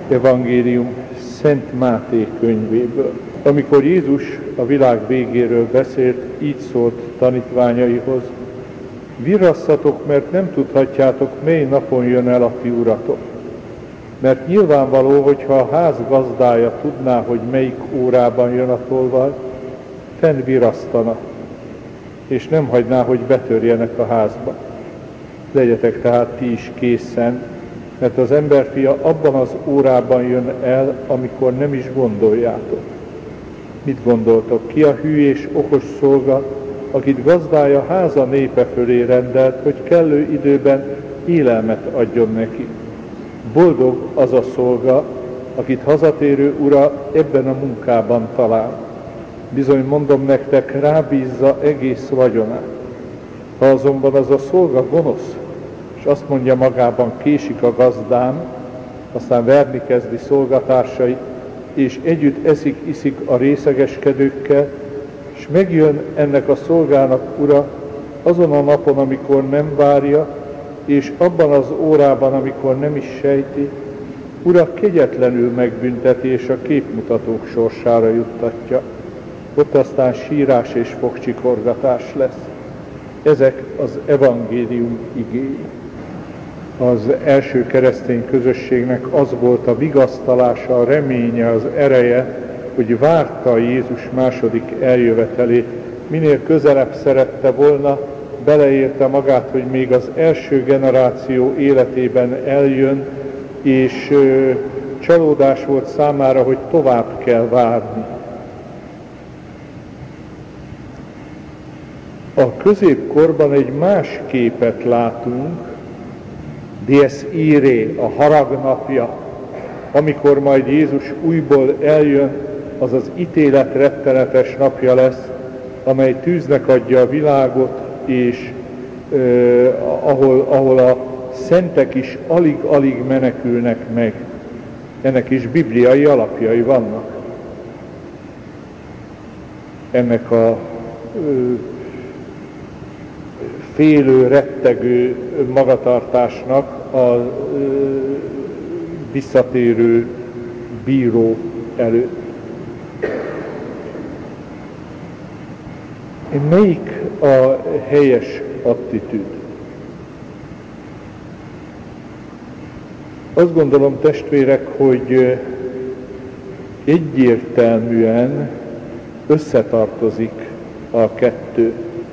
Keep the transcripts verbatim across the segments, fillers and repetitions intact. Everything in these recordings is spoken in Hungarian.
Evangélium Szent Máté könyvéből. Amikor Jézus a világ végéről beszélt, így szólt tanítványaihoz: virrasszatok, mert nem tudhatjátok, mely napon jön el a ti uratok. Mert nyilvánvaló, hogyha a ház gazdája tudná, hogy melyik órában jön a tolvaj, fenn virrasztana, és nem hagyná, hogy betörjenek a házba. Legyetek tehát ti is készen, mert az emberfia abban az órában jön el, amikor nem is gondoljátok. Mit gondoltok? Ki a hű és okos szolga, akit gazdája háza népe fölé rendelt, hogy kellő időben élelmet adjon neki? Boldog az a szolga, akit hazatérő ura ebben a munkában talál. Bizony mondom nektek, rábízza egész vagyonát. Ha azonban az a szolga gonosz, és azt mondja magában, késik a gazdám, aztán verni kezdi szolgatársait, és együtt eszik, iszik a részegeskedőkkel, és megjön ennek a szolgának ura azon a napon, amikor nem várja, és abban az órában, amikor nem is sejti, ura kegyetlenül megbünteti, és a képmutatók sorsára juttatja. Ott aztán sírás és fogcsikorgatás lesz. Ezek az evangélium igéi. Az első keresztény közösségnek az volt a vigasztalása, a reménye, az ereje, hogy várta Jézus második eljövetelét, minél közelebb szerette volna, beleérte magát, hogy még az első generáció életében eljön, és ö, csalódás volt számára, hogy tovább kell várni. A középkorban egy más képet látunk, Dies Irae, a harag napja, amikor majd Jézus újból eljön, az az ítélet rettenetes napja lesz, amely tűznek adja a világot, és eh, ahol, ahol a szentek is alig-alig menekülnek meg. Ennek is bibliai alapjai vannak. Ennek a eh, félő, rettegő magatartásnak a eh, visszatérő bíró előtt. Melyik a helyes attitűd? Azt gondolom, testvérek, hogy egyértelműen összetartozik a kettő.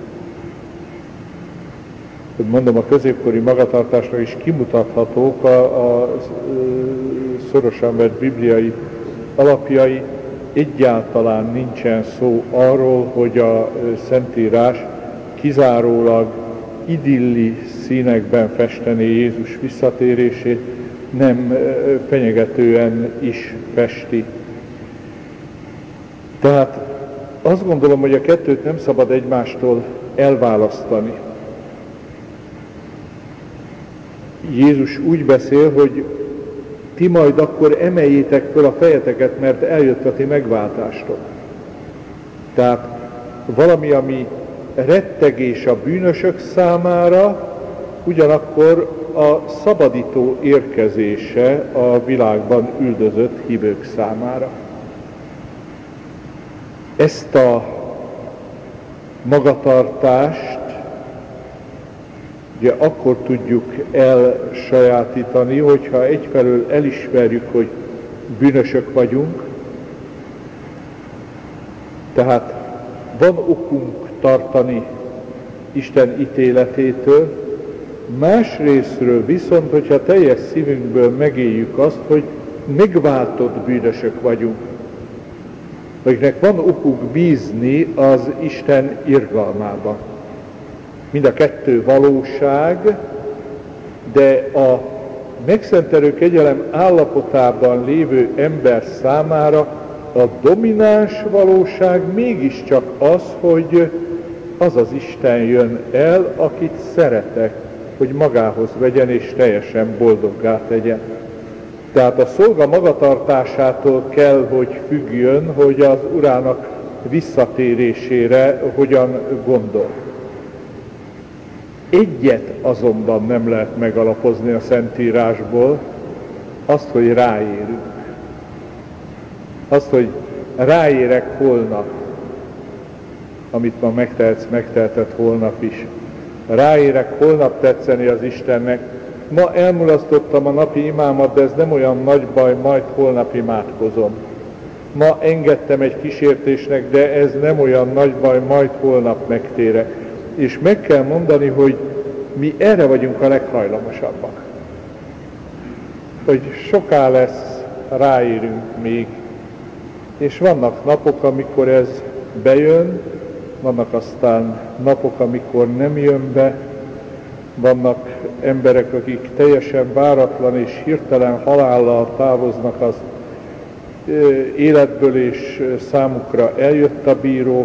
Mondom, a középkori magatartásra is kimutathatók a, a szorosan vett bibliai alapjai. Egyáltalán nincsen szó arról, hogy a Szentírás kizárólag idilli színekben festené Jézus visszatérését, nem fenyegetően is festi. Tehát azt gondolom, hogy a kettőt nem szabad egymástól elválasztani. Jézus úgy beszél, hogy ti majd akkor emeljétek föl a fejeteket, mert eljött a ti megváltástok. Tehát valami, ami rettegés a bűnösök számára, ugyanakkor a szabadító érkezése a világban üldözött hívők számára. Ezt a magatartást ugye akkor tudjuk elsajátítani, hogyha egyfelől elismerjük, hogy bűnösök vagyunk, tehát van okunk tartani Isten ítéletétől, másrészről viszont, hogyha teljes szívünkből megéljük azt, hogy megváltott bűnösök vagyunk, akiknek van okunk bízni az Isten irgalmában. Mind a kettő valóság, de a megszentelő kegyelem állapotában lévő ember számára a domináns valóság mégiscsak az, hogy az az Isten jön el, akit szeretek, hogy magához vegyen és teljesen boldoggá tegyen. Tehát a szolga magatartásától kell, hogy függjön, hogy az urának visszatérésére hogyan gondol. Egyet azonban nem lehet megalapozni a Szentírásból, azt, hogy ráérünk. Azt, hogy ráérek holnap, amit ma megtehetsz, megteheted holnap is. Ráérek holnap tetszeni az Istennek. Ma elmulasztottam a napi imámat, de ez nem olyan nagy baj, majd holnap imádkozom. Ma engedtem egy kísértésnek, de ez nem olyan nagy baj, majd holnap megtérek. És meg kell mondani, hogy mi erre vagyunk a leghajlamosabbak. Hogy soká lesz, ráérünk még. És vannak napok, amikor ez bejön, vannak aztán napok, amikor nem jön be, vannak emberek, akik teljesen váratlan és hirtelen halállal távoznak az életből, és számukra eljött a bíró,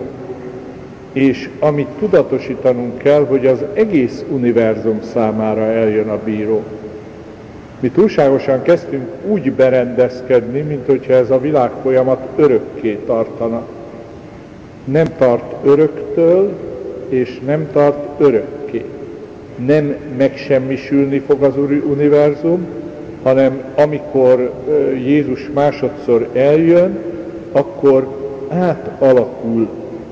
és amit tudatosítanunk kell, hogy az egész univerzum számára eljön a bíró. Mi túlságosan kezdtünk úgy berendezkedni, mint hogyha ez a világ folyamat örökké tartana. Nem tart öröktől, és nem tart örökké. Nem megsemmisülni fog az univerzum, hanem amikor Jézus másodszor eljön, akkor átalakul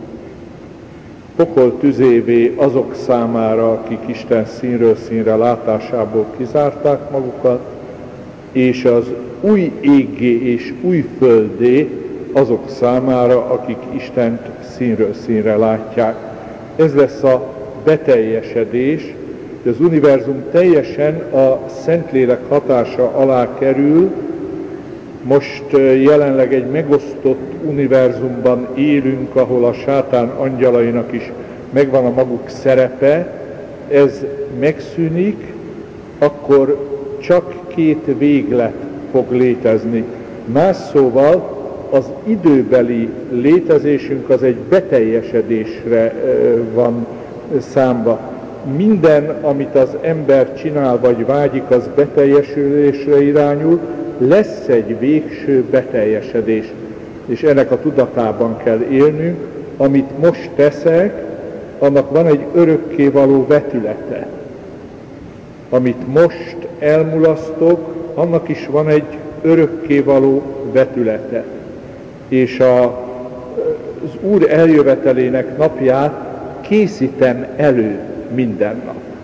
pokol tüzévé azok számára, akik Isten színről színre látásából kizárták magukat, és az új éggé és új földé azok számára, akik Istent színről színre látják. Ez lesz a beteljesedés, hogy az univerzum teljesen a Szentlélek hatása alá kerül. Most jelenleg egy megosztott univerzumban élünk, ahol a sátán angyalainak is megvan a maguk szerepe. Ez megszűnik, akkor csak két véglet fog létezni. Más szóval az időbeli létezésünk az egy beteljesedésre van számba. Minden, amit az ember csinál vagy vágyik, az beteljesülésre irányul, lesz egy végső beteljesedés, és ennek a tudatában kell élnünk. Amit most teszek, annak van egy örökkévaló vetülete. Amit most elmulasztok, annak is van egy örökkévaló vetülete. És a, az Úr eljövetelének napját készítem elő minden nap.